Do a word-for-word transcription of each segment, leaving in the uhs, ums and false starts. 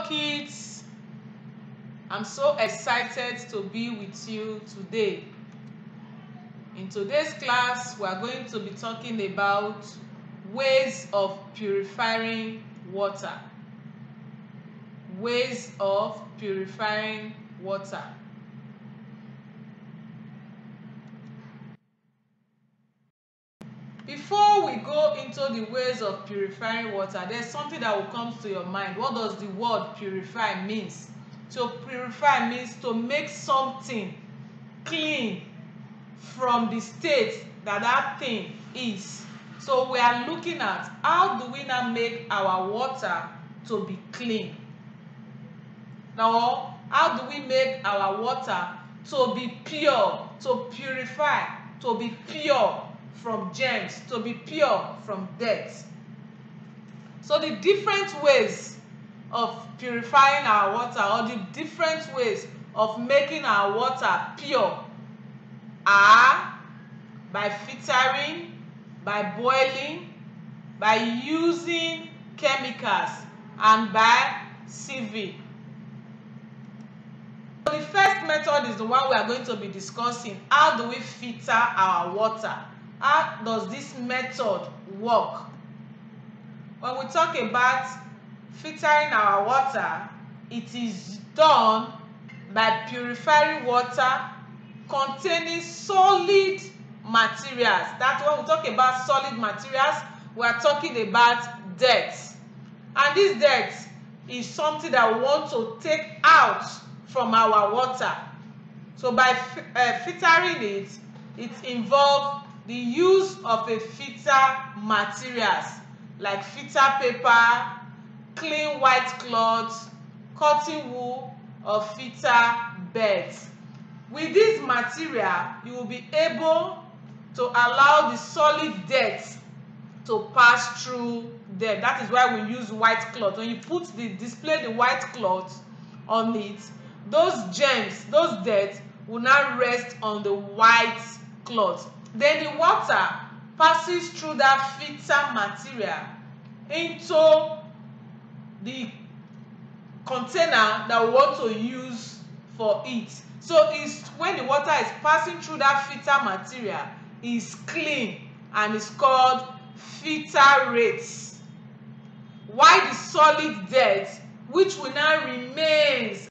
Hello kids, I'm so excited to be with you today. In today's class, we are going to be talking about ways of purifying water. Ways of purifying water. Before we go into the ways of purifying water, there's something that will come to your mind. What does the word purify means? To purify means to make something clean from the state that that thing is. So we are looking at how do we now make our water to be clean? Now, how do we make our water to be pure, to purify, to be pure from germs, to be pure from dirt? So the different ways of purifying our water, or the different ways of making our water pure, are by filtering, by boiling, by using chemicals, and by sieving. So the first method is the one we are going to be discussing. How do we filter our water? How does this method work? When we talk about filtering our water, it is done by purifying water containing solid materials. That's when we talk about solid materials, we are talking about dirt. And this dirt is something that we want to take out from our water. So by uh, filtering it, it involves the use of a filter materials like filter paper, clean white cloth, cotton wool, or filter beds. With this material, you will be able to allow the solid dirt to pass through there. That is why we use white cloth. When you put the display the white cloth on it, those germs, those dirt will now rest on the white cloth. Then the water passes through that filter material into the container that we want to use for it. So it's when the water is passing through that filter material, is clean and is called filtrate. While the solid dirt, which will now remains.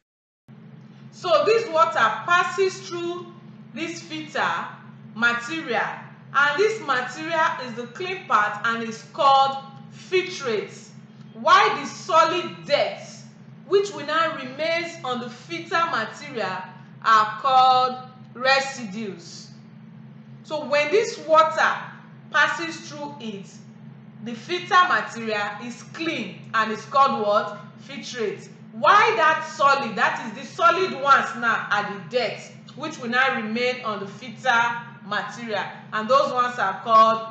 So this water passes through this filter material, and this material is the clean part and is called filtrate. While the solid dirt, which will now remains on the filter material, are called residues. So when this water passes through it, the filter material is clean and is called what? Filtrate. Why that solid, that is the solid ones now, are the dirt, which will now remain on the filter material, and those ones are called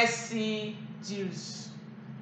residues.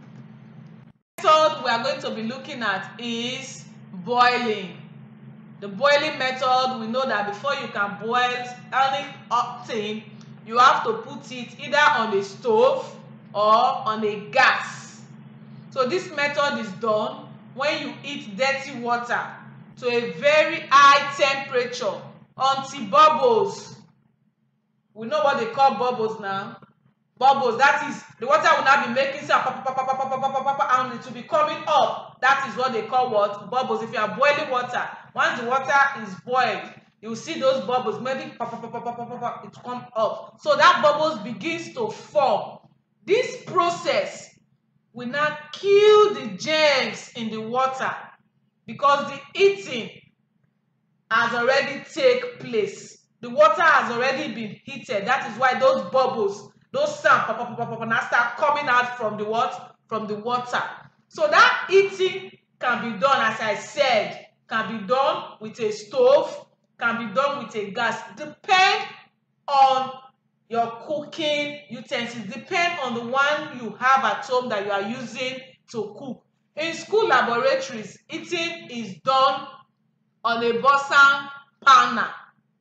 The method we are going to be looking at is boiling. The boiling method, we know that before you can boil any thing, you have to put it either on a stove or on a gas. So this method is done when you heat dirty water to a very high temperature until bubbles. We know what they call bubbles now. Bubbles, that is, the water will now be making sound, and it will be coming up. That is what they call what? Bubbles. If you are boiling water, once the water is boiled, you will see those bubbles maybe it come up. So that bubbles begins to form. This process will now kill the germs in the water because the heating has already taken place. The water has already been heated. That is why those bubbles, those sound pop, pop, pop, pop, now start coming out from the what? From the water. So that heating can be done, as I said, can be done with a stove, can be done with a gas. Depend on your cooking utensils. Depend on the one you have at home that you are using to cook. In school laboratories, heating is done on a Bunsen burner.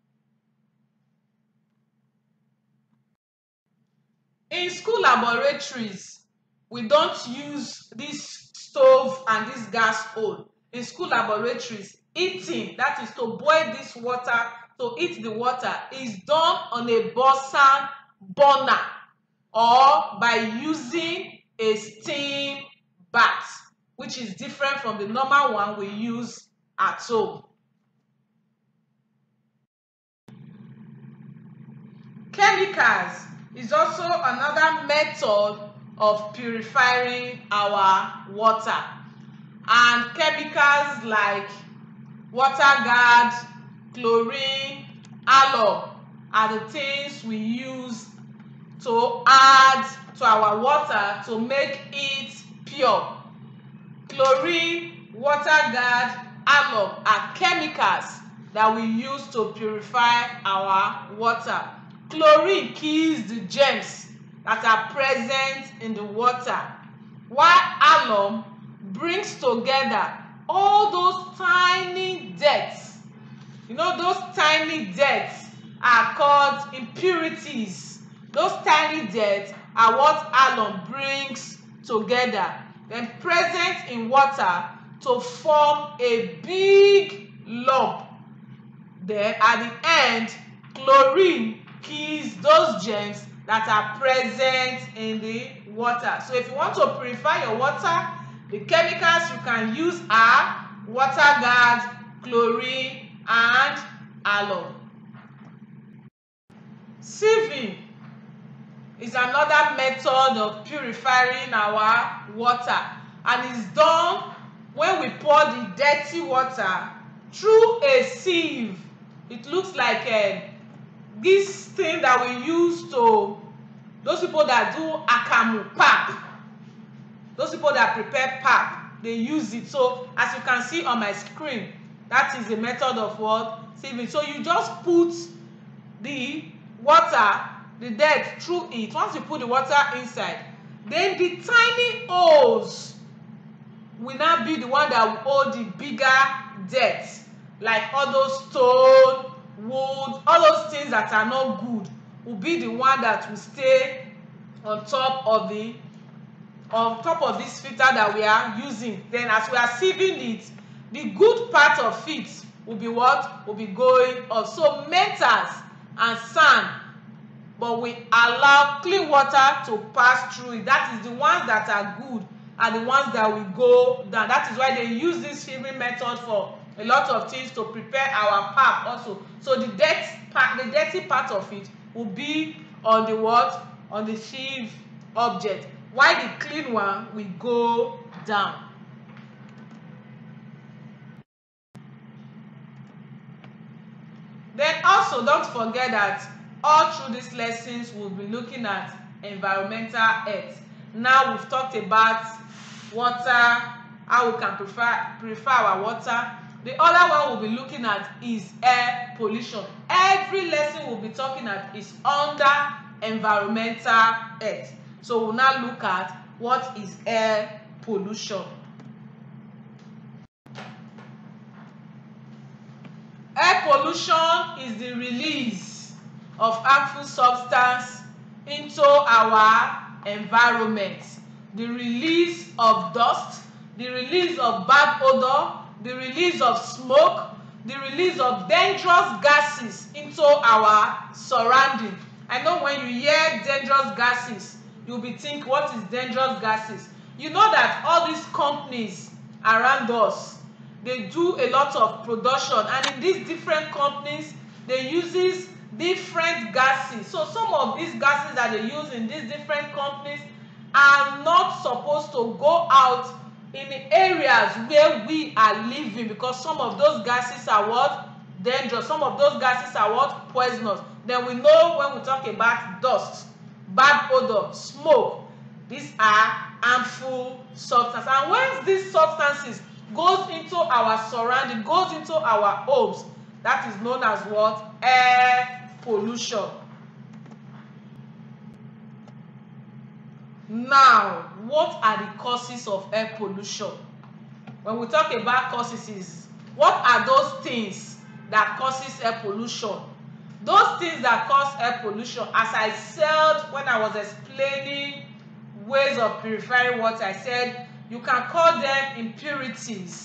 In school laboratories, we don't use this stove and this gas hole. in school laboratories, heating, that is to boil this water, to heat the water, is done on a Bunsen burner or by using a steam bath, which is different from the normal one we use at home. Chemicals is also another method of purifying our water, and chemicals like water guard, chlorine, alum are the things we use to add to our water to make it pure. Chlorine, water guard, alum are chemicals that we use to purify our water. Chlorine kills the germs that are present in the water, while alum brings together all those tiny debts. You know, those tiny debts are called impurities. Those tiny debts are what alum brings together, then present in water to form a big lump. Then at the end, chlorine kills those germs that are present in the water. So if you want to purify your water, the chemicals you can use are water guard, chlorine, and alum. Sieving is another method of purifying our water, and is done when we pour the dirty water through a sieve. It looks like a this thing that we use to, those people that do akamu pap, those people that prepare pap, they use it. So as you can see on my screen, that is a method of what? Sieving. So you just put the water, the dirt through it. Once you put the water inside, then the tiny holes will now be the one that will hold the bigger dirt, like all those stone, wood, all those things that are not good will be the one that will stay on top of the on top of this filter that we are using. Then as we are sieving it, the good part of it will be what will be going off. So metals and sand, but we allow clean water to pass through it. That is the ones that are good are the ones that will go down. That is why they use this sieving method for a lot of things, to prepare our pap also. So the dirt part, the dirty part of it will be on the what? On the sieve object, while the clean one will go down. Then also don't forget that all through these lessons we'll be looking at environmental health. Now we've talked about water, how we can purify, purify our water. The other one we'll be looking at is air pollution. Every lesson we'll be talking at is under environmental health. So we'll now look at what is air pollution. Air pollution is the release of harmful substance into our environment. The release of dust, the release of bad odor, the release of smoke, the release of dangerous gases into our surrounding. I know when you hear dangerous gases, you'll be thinking, what is dangerous gases? You know that all these companies around us, they do a lot of production, and in these different companies, they use different gases. So some of these gases that they use in these different companies are not supposed to go out in the areas where we are living, because some of those gases are what? Dangerous. Some of those gases are what? Poisonous. Then we know when we talk about dust, bad odor, smoke, these are harmful substances. And once these substances goes into our surrounding, goes into our homes, that is known as what? Air pollution. Now, what are the causes of air pollution? When we talk about causes, what are those things that causes air pollution? Those things that cause air pollution, as I said when I was explaining ways of purifying water, I said you can call them impurities.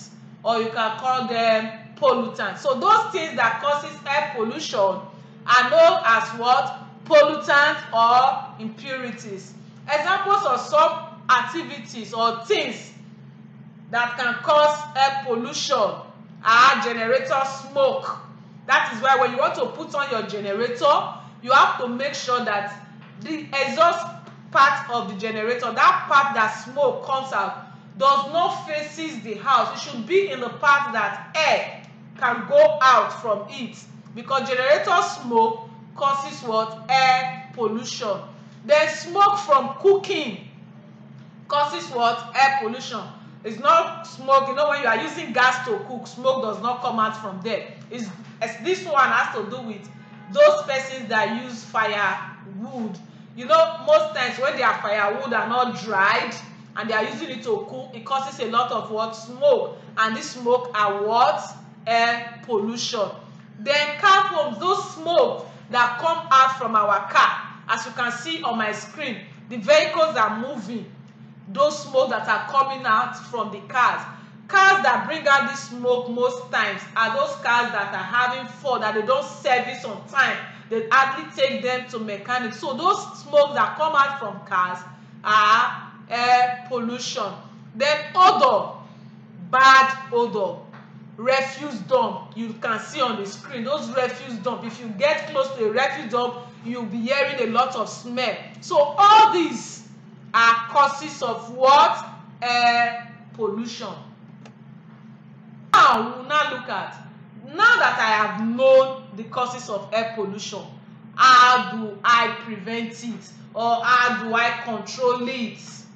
or you can call them pollutants. So those things that causes air pollution are known as what? Pollutants or impurities. Examples of some activities or things that can cause air pollution are generator smoke. That is why when you want to put on your generator, you have to make sure that the exhaust part of the generator, that part that smoke comes out, does not faces the house. It should be in the part that air can go out from it, because generator smoke causes what? Air pollution. Then smoke from cooking causes what? Air pollution. It's not smoke, you know, when you are using gas to cook, smoke does not come out from there. It's, this one has to do with those persons that use firewood. You know, most times when their firewood are not dried and they are using it to cook, it causes a lot of what? Smoke. And this smoke are what? Air pollution. Then car foams, those smoke that come out from our car. As you can see on my screen, the vehicles are moving. Those smoke that are coming out from the cars. Cars that bring out this smoke most times are those cars that are having fault, that they don't service on time. They hardly take them to mechanics. So those smoke that come out from cars are air pollution. Then odor, bad odor. Refuse dump, you can see on the screen, those refuse dump. If you get close to a refuse dump, you'll be hearing a lot of smell. So all these are causes of what? Air pollution. Now we will now look at, now that I have known the causes of air pollution, how do I prevent it, or how do I control it?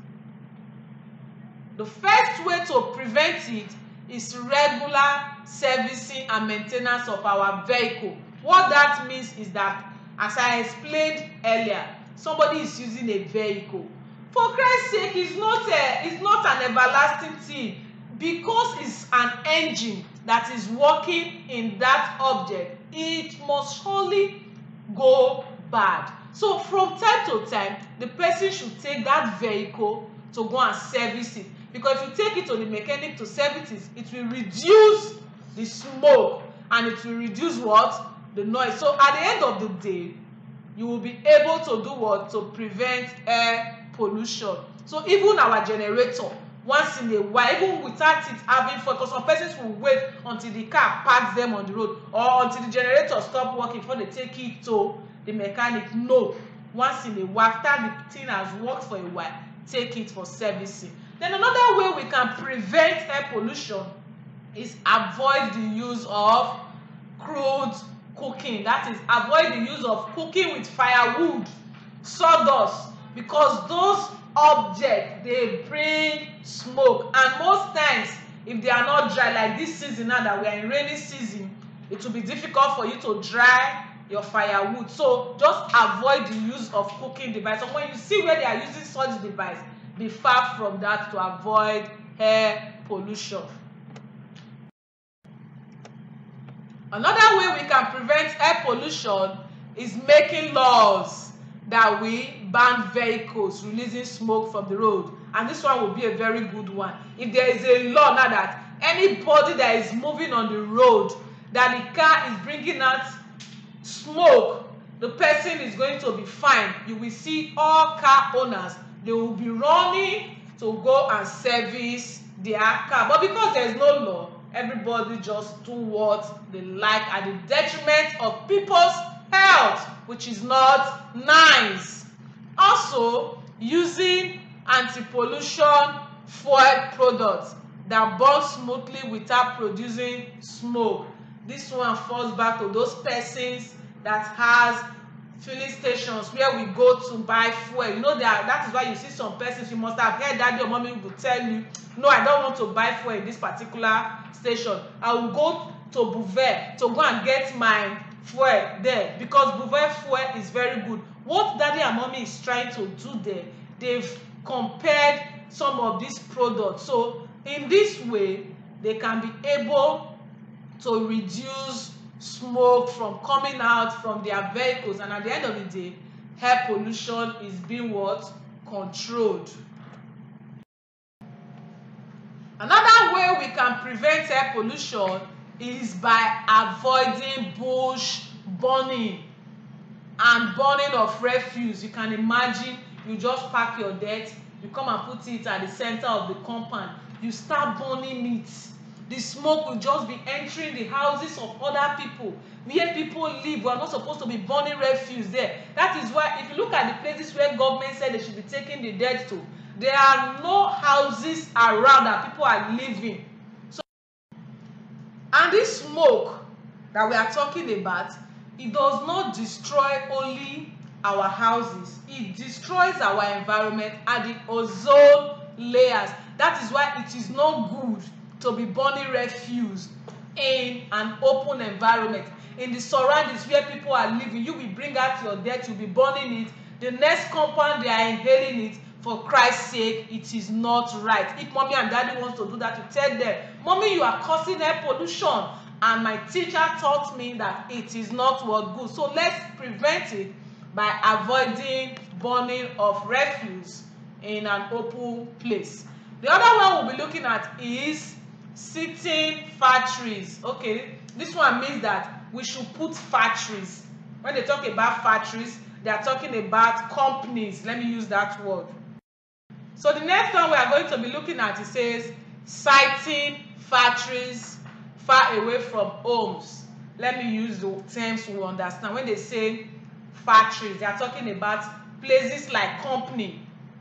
The first way to prevent it is regular servicing and maintenance of our vehicle. What that means is that, as I explained earlier, somebody is using a vehicle. For Christ's sake, it's not a, it's not an everlasting thing, because it's an engine that is working in that object. It must surely go bad. So from time to time, the person should take that vehicle to go and service it. Because if you take it to the mechanic to service it, it will reduce the smoke and it will reduce what? The noise. So at the end of the day, you will be able to do what? To prevent air pollution. So even our generator, once in a while, even without it having fault, because some persons will wait until the car parks them on the road, or until the generator stop working before they take it to the mechanic. No. Once in a while, after the thing has worked for a while, take it for servicing. Then another way we can prevent air pollution is avoid the use of crude cooking. That is, avoid the use of cooking with firewood, sawdust, because those objects, they bring smoke. And most times, if they are not dry, like this season now that we are in rainy season, it will be difficult for you to dry your firewood. So just avoid the use of cooking device. So when you see where they are using such device, be far from that to avoid air pollution. Another way we can prevent air pollution is making laws that we ban vehicles releasing smoke from the road. And this one will be a very good one. If there is a law now that anybody that is moving on the road, that the car is bringing out smoke, the person is going to be fined. You will see all car owners, they will be running to go and service their car. But because there is no law, everybody just do what they like at the detriment of people's health, which is not nice. Also, using anti-pollution fuel products that burn smoothly without producing smoke. This one falls back to those persons that has filling stations where we go to buy fuel. You know that that is why you see some persons, you must have heard daddy or mommy will tell you, no, I don't want to buy fuel in this particular station. I will go to Bouvet to go and get my fuel there, because Bouvet fuel is very good. What daddy and mommy is trying to do there, they've compared some of these products. So in this way, they can be able to reduce smoke from coming out from their vehicles, and at the end of the day, air pollution is being what? Controlled. Another way we can prevent air pollution is by avoiding bush burning and burning of refuse. You can imagine you just pack your dirt, you come and put it at the center of the compound, you start burning it. The smoke will just be entering the houses of other people. Where people live, we are not supposed to be burning refuse there. That is why if you look at the places where government said they should be taking the dirt to, there are no houses around that people are living. So, and this smoke that we are talking about, it does not destroy only our houses, it destroys our environment and the ozone layers. That is why it is not good to be burning refuse in an open environment. In the surroundings where people are living, you will bring out your dirt, you'll be burning it. The next compound, they are inhaling it. For Christ's sake, it is not right. If mommy and daddy wants to do that, to tell them, mommy, you are causing air pollution. And my teacher taught me that it is not what good. So let's prevent it by avoiding burning of refuse in an open place. The other one we'll be looking at is sitting factories. Okay, this one means that we should put factories. When they talk about factories, they are talking about companies. Let me use that word. So the next one we are going to be looking at, it says siting factories far away from homes. Let me use the terms we understand. When they say factories, they are talking about places like company.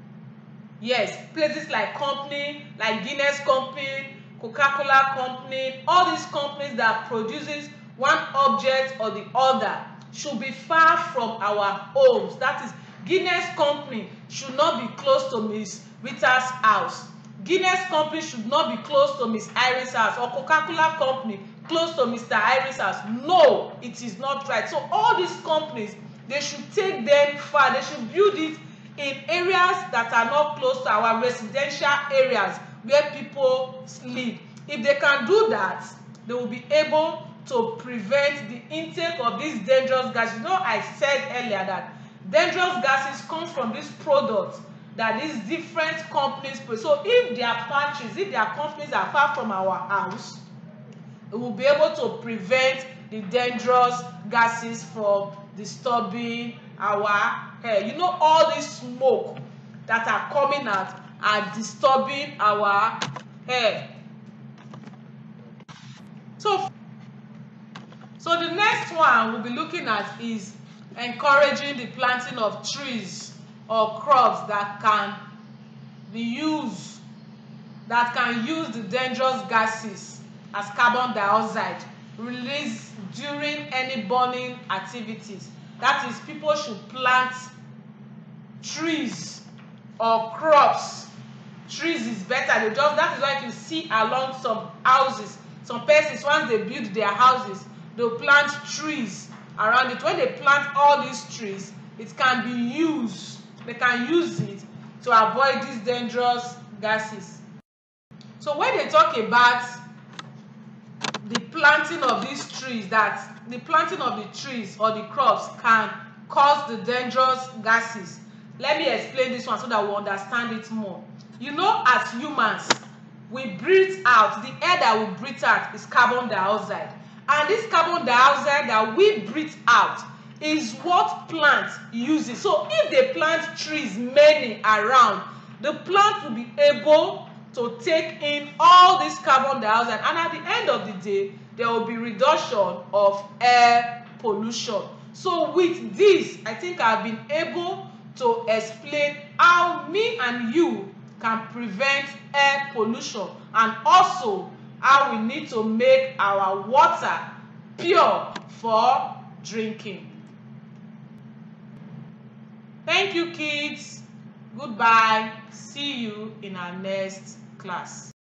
Yes, places like company, like Guinness company, Coca-Cola company, all these companies that produces one object or the other should be far from our homes. That is, Guinness company should not be close to Miss Rita's house. Guinness company should not be close to Miss Iris' house, or Coca-Cola company close to Mister Iris' house. No, it is not right. So all these companies, they should take them far. They should build it in areas that are not close to our residential areas where people live. If they can do that, they will be able to prevent the intake of these dangerous gases. You know, I said earlier that dangerous gases come from these products that these different companies produce. So if their factories, if their companies are far from our house, we will be able to prevent the dangerous gases from disturbing our air. You know, all this smoke that are coming out are disturbing our air. So, so the next one we'll be looking at is encouraging the planting of trees or crops that can be used, that can use the dangerous gases as carbon dioxide released during any burning activities. That is, people should plant trees or crops. Trees is better. They just, that is why you see along some houses, some persons, once they build their houses, they'll plant trees around it. When they plant all these trees, it can be used. They can use it to avoid these dangerous gases. So when they talk about the planting of these trees, that the planting of the trees or the crops can cause the dangerous gases, let me explain this one so that we understand it more. You know, as humans, we breathe out, the air that we breathe out is carbon dioxide. And this carbon dioxide that we breathe out is what plants uses. So if they plant trees many around, the plant will be able to take in all this carbon dioxide, and at the end of the day, there will be reduction of air pollution. So with this, I think I've been able to explain how me and you can prevent air pollution, and also how we need to make our water pure for drinking. Thank you, kids. Goodbye. See you in our next class.